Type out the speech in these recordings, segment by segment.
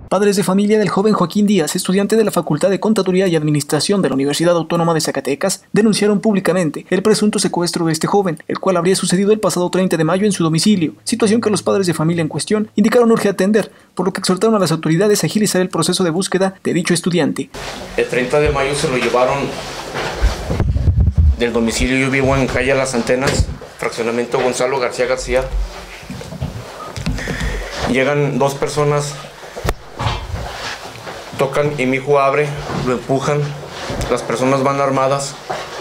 Padres de familia del joven Joaquín Díaz, estudiante de la Facultad de Contaduría y Administración de la Universidad Autónoma de Zacatecas, denunciaron públicamente el presunto secuestro de este joven, el cual habría sucedido el pasado 30 de mayo en su domicilio, situación que los padres de familia en cuestión indicaron urge atender, por lo que exhortaron a las autoridades a agilizar el proceso de búsqueda de dicho estudiante. El 30 de mayo se lo llevaron del domicilio. Yo vivo en calle Las Antenas, fraccionamiento Gonzalo García García. Llegan dos personas, tocan y mi hijo abre, lo empujan, las personas van armadas,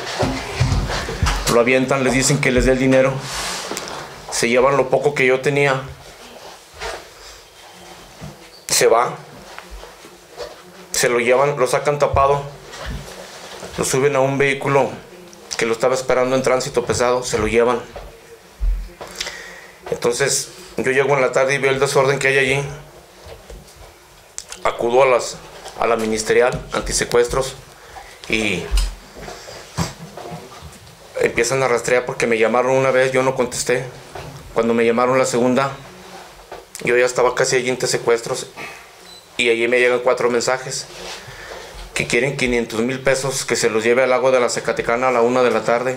lo avientan, les dicen que les dé el dinero, se llevan lo poco que yo tenía, se va, se lo llevan, lo sacan tapado, lo suben a un vehículo que lo estaba esperando en tránsito pesado, se lo llevan. Entonces yo llego en la tarde y veo el desorden que hay allí. Acudo a la ministerial antisecuestros y empiezan a rastrear porque me llamaron una vez, yo no contesté. Cuando me llamaron la segunda, yo ya estaba casi allí en secuestros y allí me llegan 4 mensajes que quieren 500,000 pesos que se los lleve al lago de la Zacatecana a la 1 de la tarde.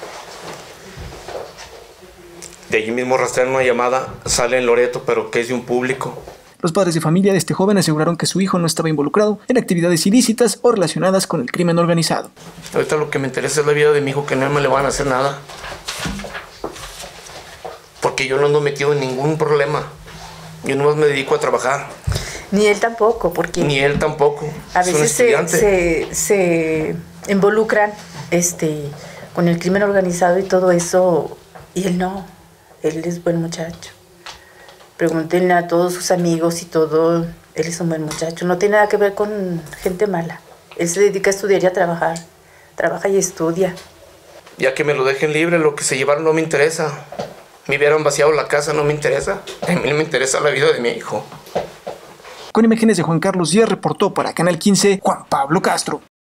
De allí mismo rastrean una llamada, sale en Loreto, pero que es de un público. Los padres de familia de este joven aseguraron que su hijo no estaba involucrado en actividades ilícitas o relacionadas con el crimen organizado. Ahorita lo que me interesa es la vida de mi hijo, que no me le van a hacer nada. Porque yo no ando metido en ningún problema. Yo nomás me dedico a trabajar. Ni él tampoco, porque... Ni él tampoco. A veces se involucran con el crimen organizado y todo eso, y él no. Él es buen muchacho. Pregúntenle a todos sus amigos y todo, él es un buen muchacho. No tiene nada que ver con gente mala. Él se dedica a estudiar y a trabajar. Trabaja y estudia. Ya que me lo dejen libre, lo que se llevaron no me interesa. Me hubieran vaciado la casa, no me interesa. A mí me interesa la vida de mi hijo. Con imágenes de Juan Carlos Díaz, reportó para Canal 15, Juan Pablo Castro.